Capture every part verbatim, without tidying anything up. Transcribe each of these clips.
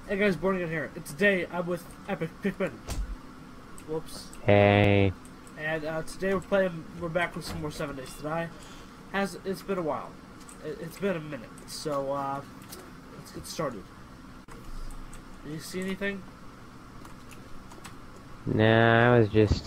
Hey guys, Born here. And today I'm with Epic Pikmin. Whoops. Hey. And uh, today we're playing. We're back with some more Seven Days to Die. Has it's been a while. It, it's been a minute. So uh, let's get started. Do you see anything? Nah, I was just...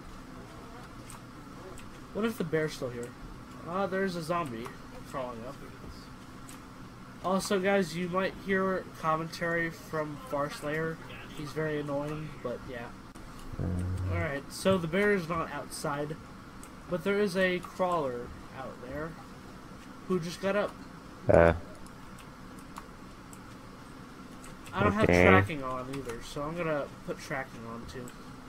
What if the bear's still here? Ah, uh, there's a zombie crawling up. Also, guys, you might hear commentary from Farslayer. He's very annoying, but yeah. Alright, so the bear is not outside, but there is a crawler out there who just got up. Uh... I don't okay. have tracking on either, so I'm gonna put tracking on too.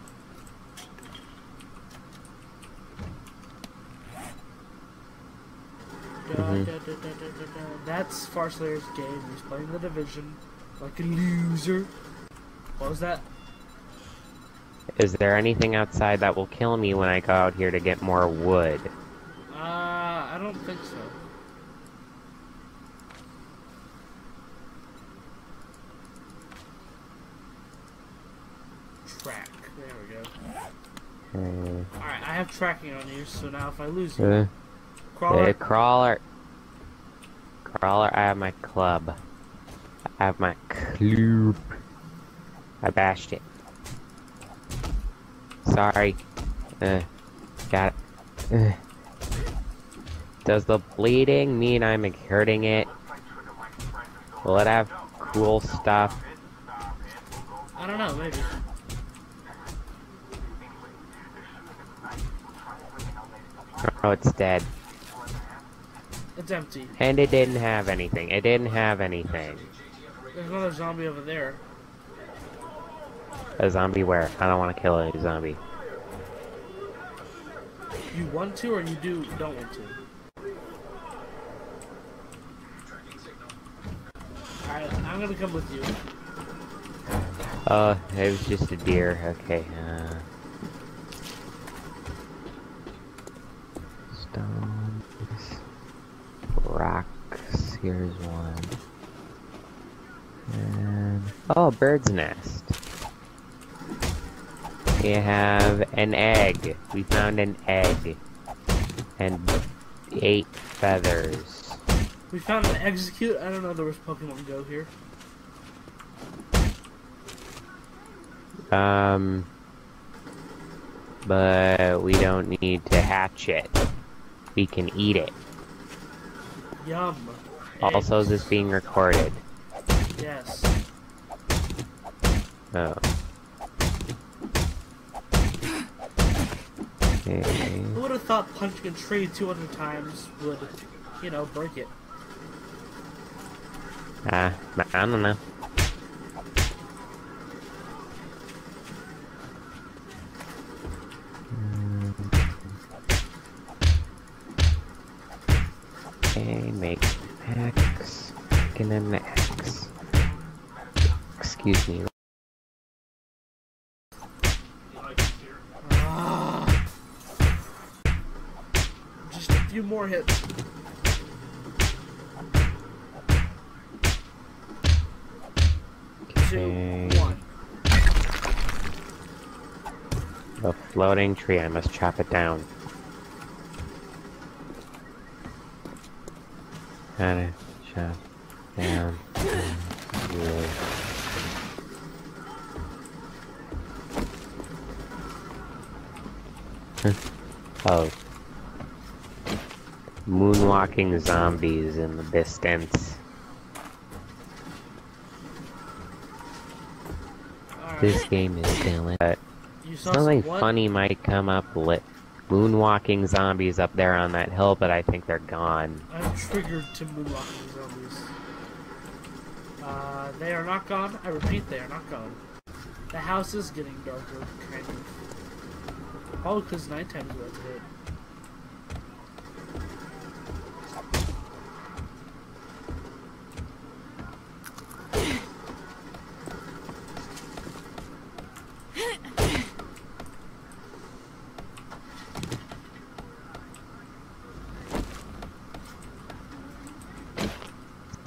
Da, Mm-hmm. da, da, da, da, da, da. That's Farslayer's game. He's playing the Division like a loser. What was that? Is there anything outside that will kill me when I go out here to get more wood? Uh, I don't think so. Track. There we go. Uh, Alright, I have tracking on you, so now if I lose you... uh, Crawler? uh, crawler. Crawler, I have my club. I have my club. I bashed it. Sorry. Uh, got it. Uh. Does the bleeding mean I'm hurting it? Will it have cool stuff? I don't know, maybe. Oh, it's dead. It's empty. And it didn't have anything. It didn't have anything. There's another zombie over there. A zombie where? I don't want to kill a zombie. You want to, or you do don't want to? Alright, I'm gonna come with you. Oh, it was just a deer. Okay. Uh, stones. Rocks. Here's one. And... oh, bird's nest. We have an egg. We found an egg. And eight feathers. We found an execute. I don't know there was Pokemon Go here. Um... But we don't need to hatch it. We can eat it. Yum. Also, Eggs. is this being recorded? Yes. Oh. Okay. Who would have thought punching a tree two hundred times would, you know, break it? Ah, uh, I don't know. Okay, make X. Making an X. Excuse me. Ah. Just a few more hits. Two, Okay. one. The floating tree, I must chop it down. Gotta chop down. Really. Oh. Moonwalking zombies in the distance. Alright. This game is killing. But You saw something some what? funny might come up. Lit. Moonwalking zombies up there on that hill, but I think they're gone. I'm triggered to moonwalking zombies. Uh, they are not gone. I repeat, they are not gone. The house is getting darker, kind of. Probably because nighttime is about to hit.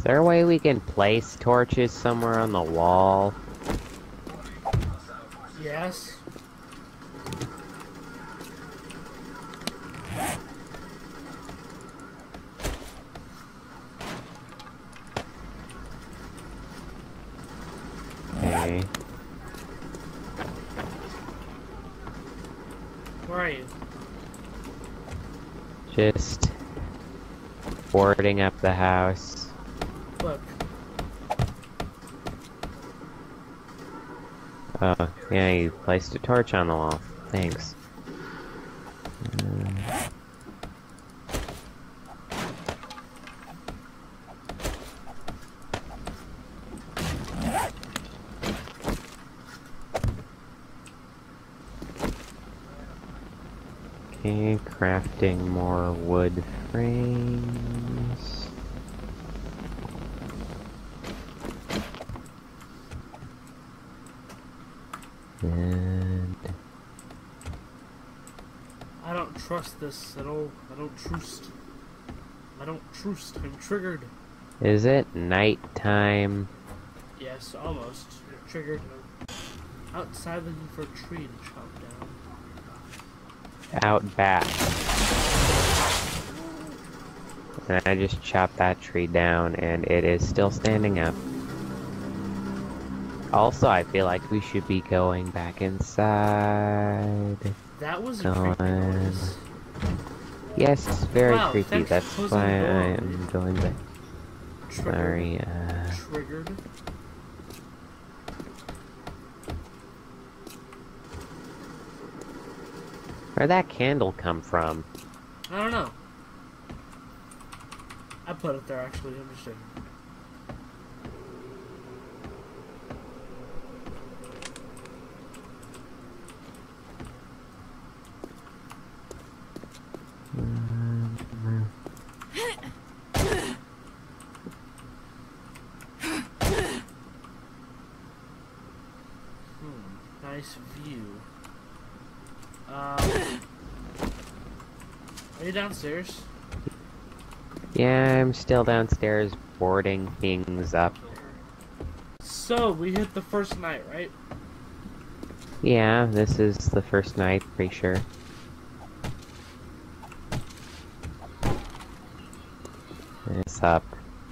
Is there a way we can place torches somewhere on the wall? Yes. Okay. Where are you? Just boarding up the house. Look. Oh, yeah, you placed a torch on the wall. Thanks. Uh, Okay, crafting more wood frames. And I don't trust this at all. I don't trust. I don't trust. I'm triggered. is it nighttime? Yes, almost. You're triggered. Outside looking for a tree to chop down. Out back. And I just chopped that tree down and it is still standing up. Also, I feel like we should be going back inside. That was a Go creepy on. noise. Yes, it's very Wow, creepy. thanks for That's closing why the door I on am me. going back. Triggered. Sorry, uh... Triggered. Where'd that candle come from? I don't know. I put it there actually. I'm just saying. Hmm. Nice view. Um. Are you downstairs? Yeah, I'm still downstairs boarding things up. So, we hit the first night, right? Yeah, this is the first night, pretty sure. It's up.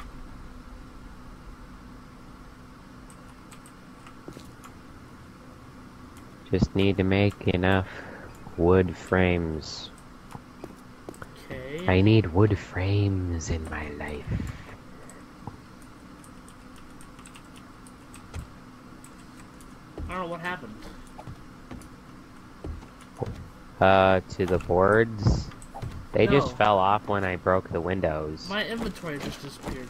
Just need to make enough wood frames. Okay. I need wood frames in my life. I don't know what happened. Uh, to the boards? They No. just fell off when I broke the windows. My inventory just disappeared.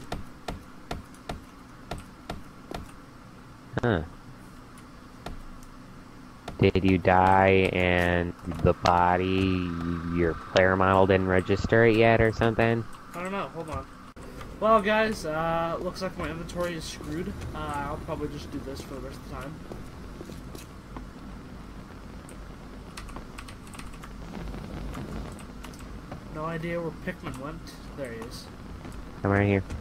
Huh. Did you die and the body, your player model didn't register it yet or something? I don't know. Hold on. Well, guys, uh, looks like my inventory is screwed. Uh, I'll probably just do this for the rest of the time. No idea where Pikmin went. There he is. I'm right here.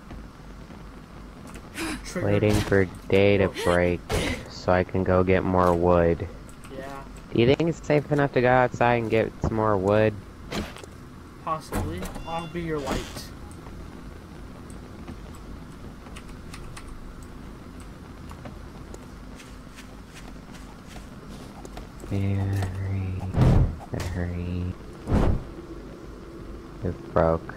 Triggered. Waiting for day to break so I can go get more wood. Yeah, Do you think it's safe enough to go outside and get some more wood? possibly. I'll be your light. Very, very... It broke.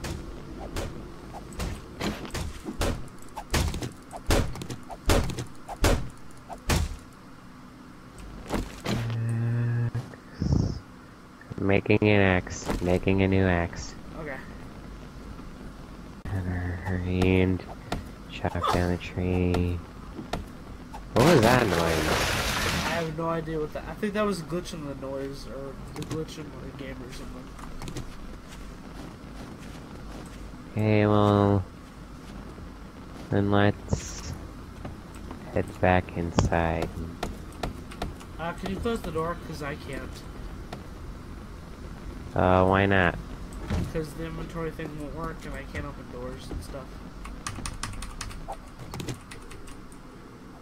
Axe. Making an axe. Making a new axe. Okay. And chop down the tree. What was that noise? I have no idea what that. I think that was a glitch in the noise, or the glitch in the game or something. Okay, well, then let's head back inside. Uh, can you close the door? Because I can't. Uh, why not? Because the inventory thing won't work and I can't open doors and stuff.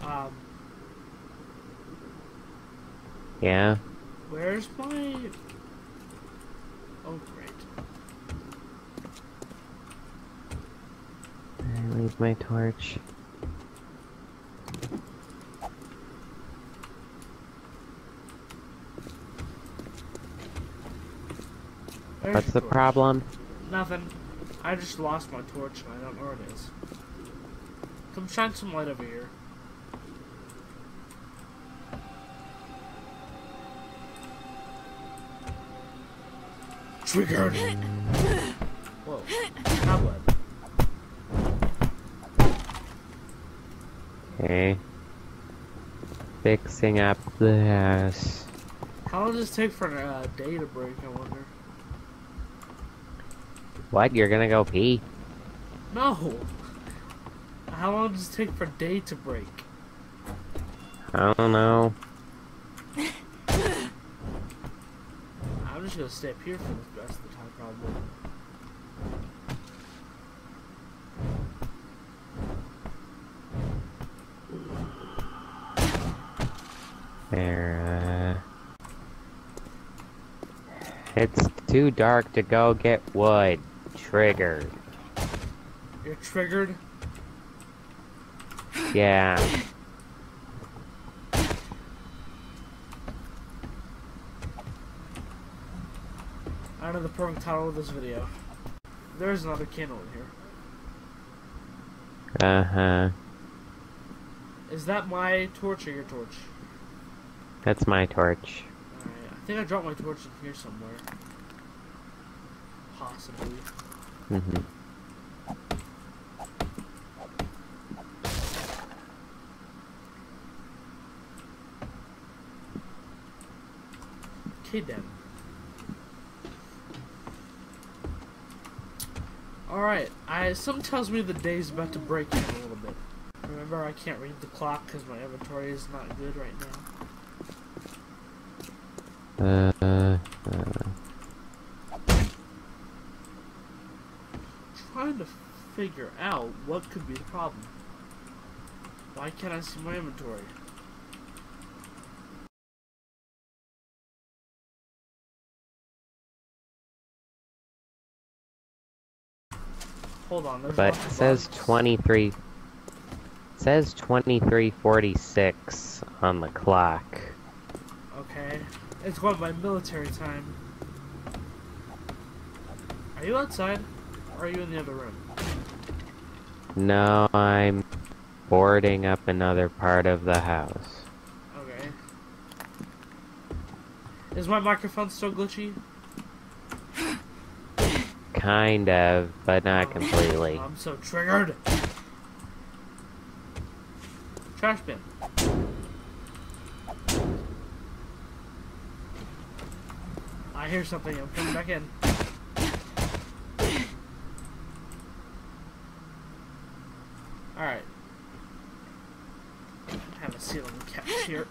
Um, Yeah? where's my... Oh, great. I leave my torch. Where's What's your the torch? problem? Nothing. I just lost my torch and I don't know where it is. Come shine some light over here. Triggered! Whoa. Cobweb. Okay. Fixing up the house. How long does it take for a uh, day to break, I wonder? What? You're gonna go pee? No! How long does it take for a day to break? I don't know. I'm just gonna stay up here for the rest of the time, probably. There, uh... It's too dark to go get wood. Triggered. You're triggered? Yeah. I know the perfect title of this video. There's another candle in here. Uh-huh. Is that my torch or your torch? That's my torch. Alright, I think I dropped my torch in here somewhere. Possibly. Mm-hmm. Okay then. Alright, I something tells me the day's about to break in a little bit. Remember, I can't read the clock because my inventory is not good right now. Uh, uh, uh. Trying to figure out what could be the problem. Why can't I see my inventory? Hold on, there's But lots it of says bugs. twenty-three... It says twenty-three forty-six on the clock. Okay. It's going by military time. Are you outside? Or are you in the other room? No, I'm boarding up another part of the house. Okay. Is my microphone still glitchy? Kind of, but not Oh, completely. I'm so triggered. Trash bin. I hear something. I'm coming back in. Alright. I have a ceiling catch here.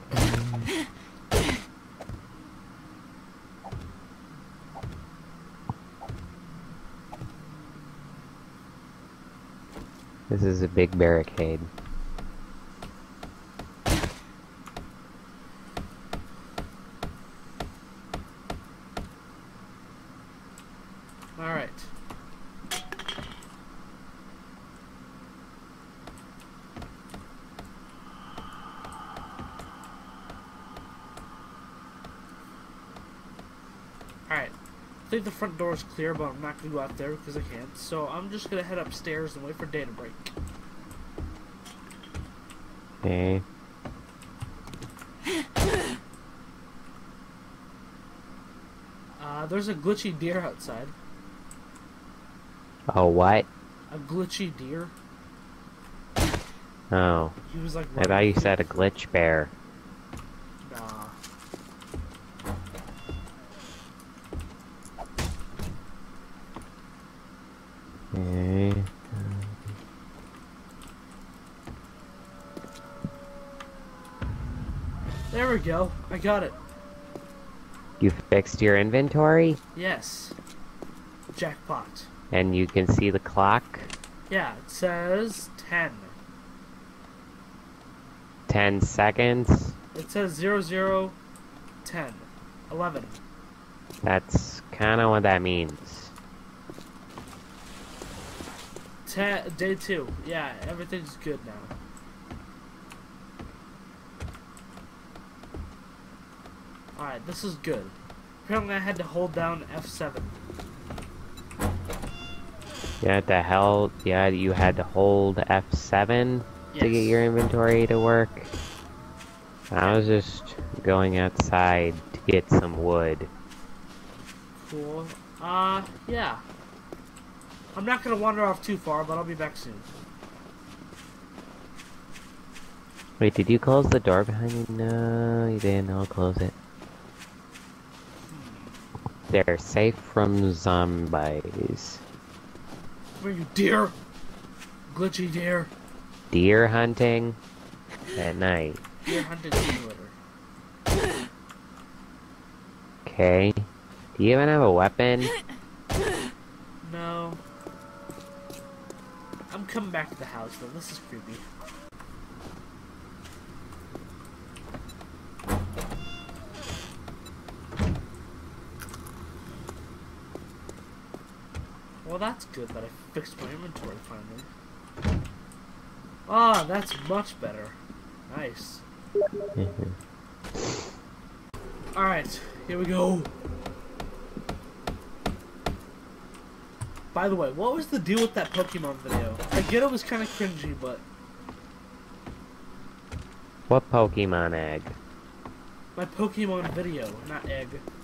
This is a big barricade. Alright. Alright. I think the front door is clear, but I'm not going to go out there because I can't. So I'm just going to head upstairs and wait for day to break. Okay. Uh, there's a glitchy deer outside. Oh, what? A glitchy deer. Oh. He was like... I thought you said a glitch bear. Nah. Okay. There we go. I got it. You fixed your inventory? Yes. Jackpot. And you can see the clock? Yeah, it says ten. ten seconds? It says zero zero ten eleven. That's kind of what that means. Ten, day two. Yeah, everything's good now. Alright, this is good. Apparently I had to hold down F seven. Yeah, the hell? Yeah, you had to hold F seven Yes. to get your inventory to work? I was just going outside to get some wood. Cool. Uh, yeah. I'm not gonna wander off too far, but I'll be back soon. Wait, did you close the door behind you? No, you didn't. I'll close it. They're safe from zombies. Where are you, deer? Glitchy deer. Deer hunting at night. Deer hunting simulator. Okay. Do you even have a weapon? No. I'm coming back to the house, though. This is creepy. Well, that's good that I fixed my inventory finally. Ah, that's much better. Nice. Alright, here we go. By the way, what was the deal with that Pokemon video? I get it was kind of cringy, but... What Pokemon egg? My Pokemon video, not egg.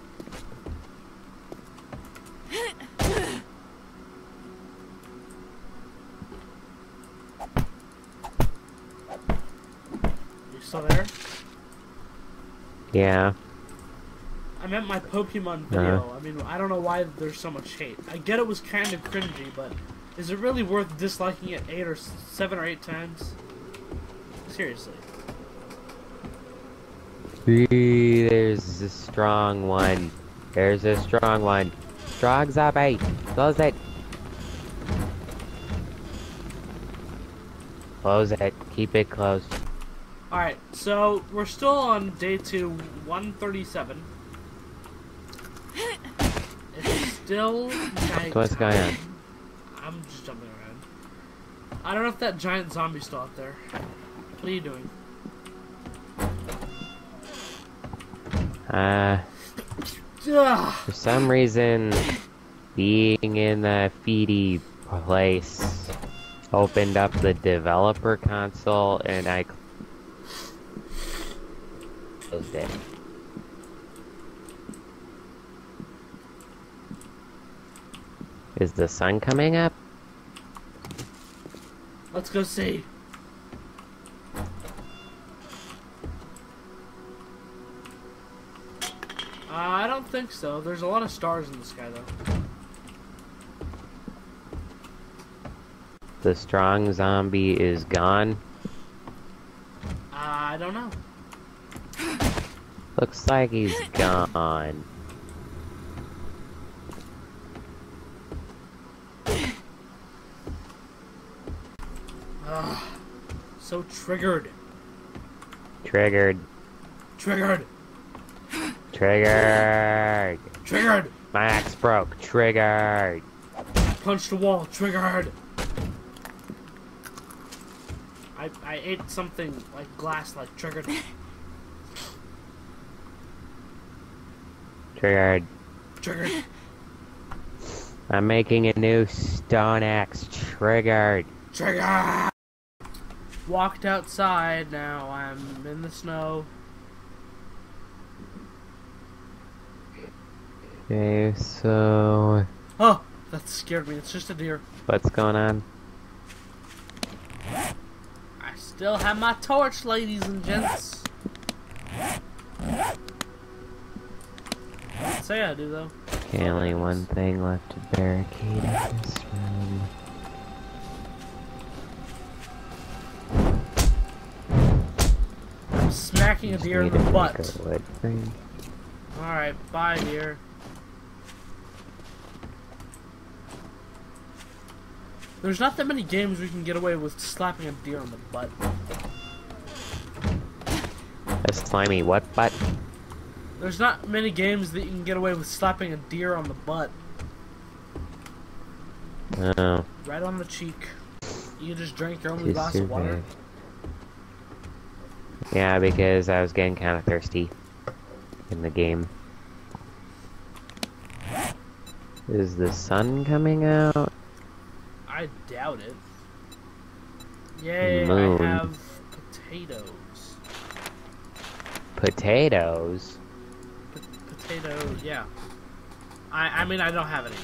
You still there? Yeah. I meant my Pokemon video. Uh-huh. I mean, I don't know why there's so much hate. I get it was kind of cringy, but is it really worth disliking it eight or s- seven or eight times? Seriously. Ooh, there's a strong one. There's a strong one. Strong zombie. Close it. Close it. Keep it closed. Alright, so we're still on day two, one thirty-seven. It's still night. What's going on? I'm just jumping around. I don't know if that giant zombie's still out there. What are you doing? Uh, Ugh. for some reason, being in the feedy place opened up the developer console and I closed it. Is the sun coming up? Let's go see. Uh, I don't think so. There's a lot of stars in the sky, though. The strong zombie is gone. Uh, I don't know. Looks like he's gone. Ugh. So triggered. Triggered. Triggered. Triggered. Triggered. My axe broke. Triggered. Punched the wall. Triggered. I I ate something like glass, like triggered. Triggered. Triggered. I'm making a new stone axe. Triggered. Triggered. Walked outside. Now I'm in the snow. Okay, so Oh, that scared me. It's just a deer. what's going on? I still have my torch, ladies and gents. Say I do though. Okay, only one thing left to barricade in this room. I'm smacking a Just deer in need the to make butt. a wood frame. Alright, bye deer. There's not that many games we can get away with slapping a deer on the butt. A slimy what butt? There's not many games that you can get away with slapping a deer on the butt. Oh. Right on the cheek. You just drank your only Too glass of water. Yeah, because I was getting kind of thirsty in the game. Is the sun coming out? I doubt it. Yay, Moon. I have potatoes. Potatoes? P potatoes, yeah. I I mean, I don't have any.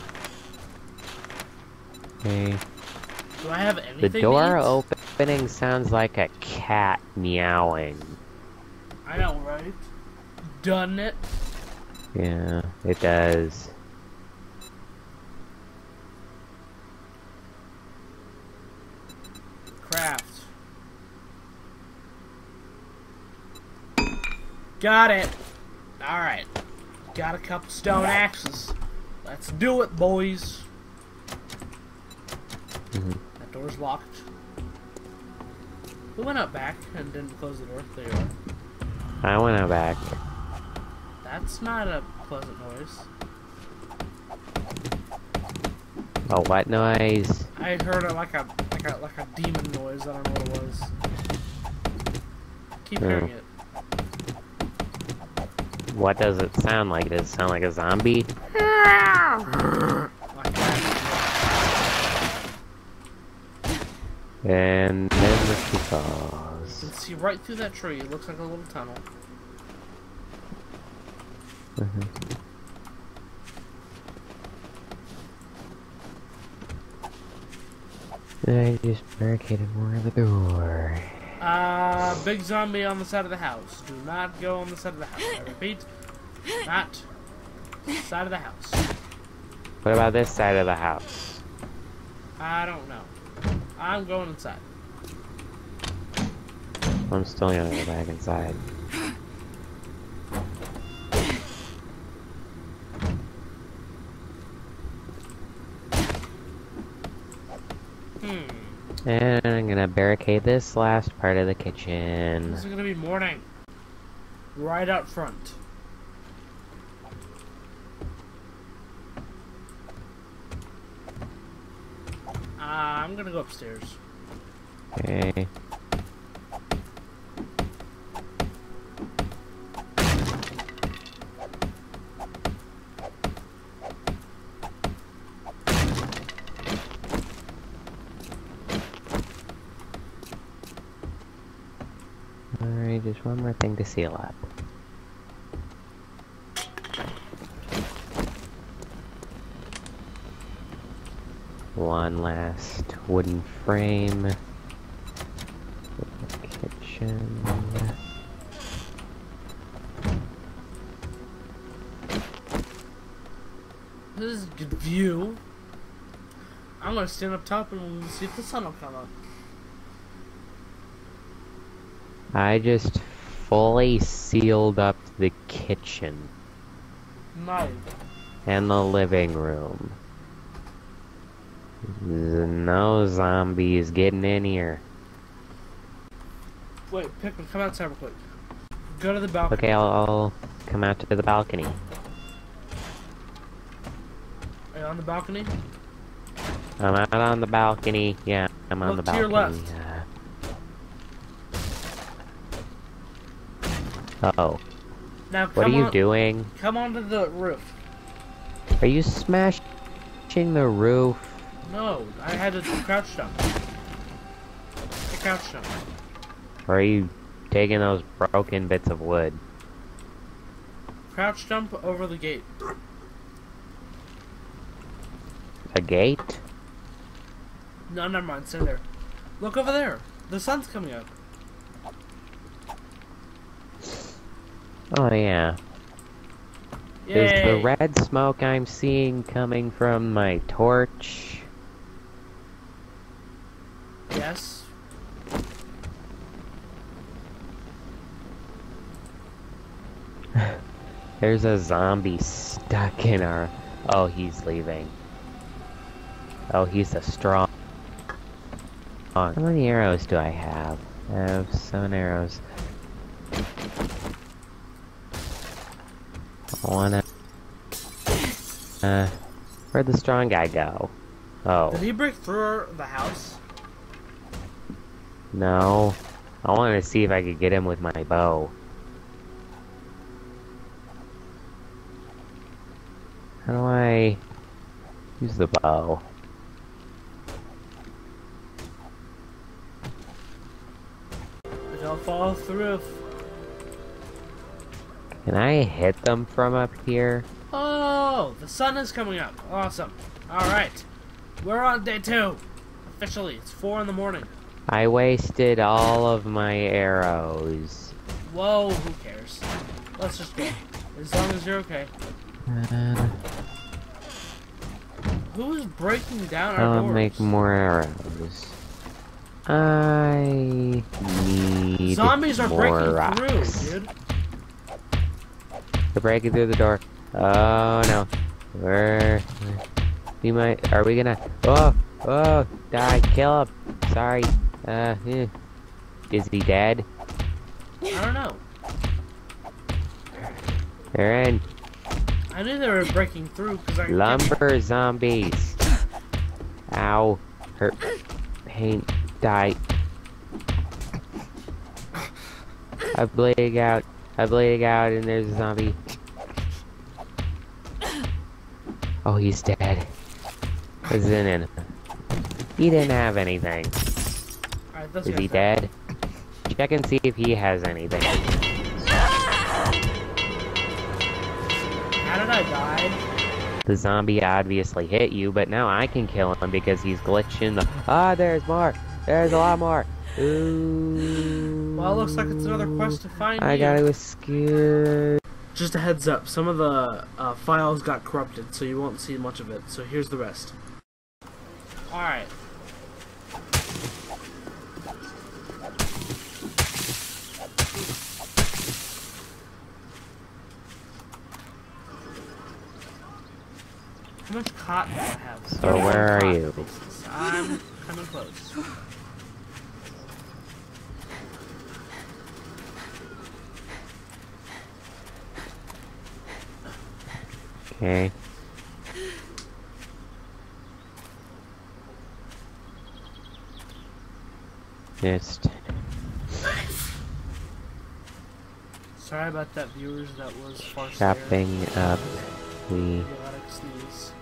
Okay. Do I have anything The door to eat? opening sounds like a cat meowing. I know, right? Done it. Yeah, it does. Craft. Got it. Alright. Got a couple stone axes. Let's do it, boys. Mm-hmm. That door's locked. We went out back and didn't close the door. There you are. I went out back. That's not a pleasant noise. A what noise? I heard it like a like a like a demon noise. I don't know what it was. Keep Oh. hearing it. What does it sound like? Does it sound like a zombie? Like that. And then the tree You falls. can see right through that tree. It looks like a little tunnel. Mhm. I just barricaded more of the door. Uh, big zombie on the side of the house. Do not go on the side of the house. I repeat, not side of the house. What about this side of the house? I don't know. I'm going inside. I'm still gonna go back inside. Hmm. And I'm gonna barricade this last part of the kitchen. This is gonna be morning. Right out front. Uh, I'm gonna go upstairs. Okay. Alright, just one more thing to seal up. One last wooden frame. Kitchen. This is a good view. I'm gonna stand up top and see if the sun will come up. I just fully sealed up the kitchen Nice. and the living room. No zombies getting in here. Wait, Pikmin, come outside real quick. Go to the balcony. Okay, I'll, I'll come out to the balcony. Are you on the balcony? I'm out on the balcony. Yeah, I'm on Look the to your balcony. left. Uh, oh, Now what are come you on, doing? Come onto the roof. Are you smashing the roof? No, I had to crouch jump. I crouch jump. Or are you taking those broken bits of wood? Crouch jump over the gate. A gate? No, never mind. Stay there. Look over there. The sun's coming up. Oh yeah. Yay. Is the red smoke I'm seeing coming from my torch? Yes. There's a zombie stuck in our... Oh, he's leaving. Oh, he's a strong... How many arrows do I have? I have seven arrows. I wanna... Uh, where'd the strong guy go? Oh. Did he break through the house? No. I wanted to see if I could get him with my bow. How do I use the bow? Don't fall off the roof. Can I hit them from up here? Oh, the sun is coming up. Awesome. Alright. We're on day two. Officially, it's four in the morning. I wasted all of my arrows. Whoa, who cares? Let's just go. As long as you're okay. Uh, Who is breaking down our I'll doors? make more arrows. I need Zombies are more breaking rocks. through, dude. They're breaking through the door. Oh no. We're... We might... Are we gonna... Oh! Oh! Die! Kill him! Sorry. Uh, eh. Is he dead? I don't know. They're in. I knew they were breaking through because I... Lumber zombies. Ow. Hurt. Pain. Die. I'm bleeding out. I'm bleeding out and there's a zombie. Oh, he's dead. What's in him? He didn't have anything. Alright, let's Is get he that. dead? Check and see if he has anything. How did I die? The zombie obviously hit you, but now I can kill him because he's glitching the- Ah, there's more! There's a lot more! Ooh. Well, it looks like it's another quest to find I you. gotta escape. Just a heads up, some of the uh, files got corrupted, so you won't see much of it. So here's the rest. Alright. How much cotton do I have? So thirty-one where are cotton you? pieces. I'm coming close. Okay. Just Sorry about that, viewers. That was far chopping up the Idiotic sneeze.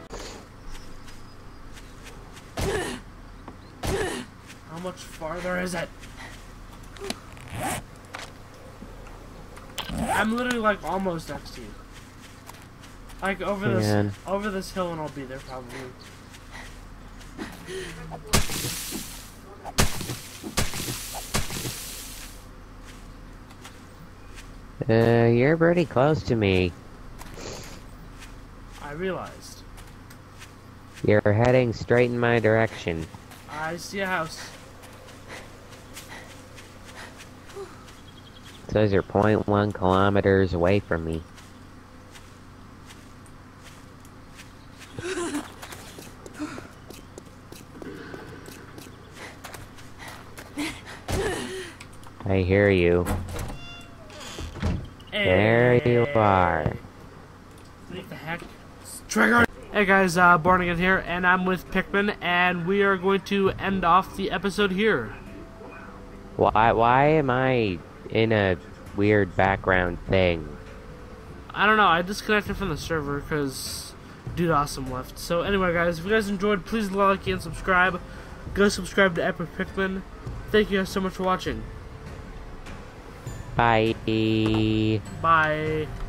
How much farther is it? I'm literally like almost next to you. Like over Man. this over this hill and I'll be there probably. Uh, you're pretty close to me. I realized. You're heading straight in my direction. I see a house. It says you're zero point one kilometers away from me. I hear you. There you are. What the heck? Trigger! Hey guys, uh, Bornigan here, and I'm with Pikmin, and we are going to end off the episode here. Why, why am I in a weird background thing? I don't know, I disconnected from the server because Dude Awesome left. So anyway guys, if you guys enjoyed, please like and subscribe. Go subscribe to Epic Pikmin. Thank you guys so much for watching. Bye. Bye.